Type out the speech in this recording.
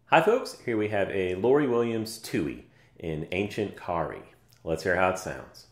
Hi folks, here we have a Lori Williams Tui in Ancient Kari. Let's hear how it sounds.